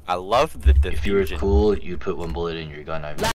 I love the diffusion. If you were cool, you'd put one bullet in your gun.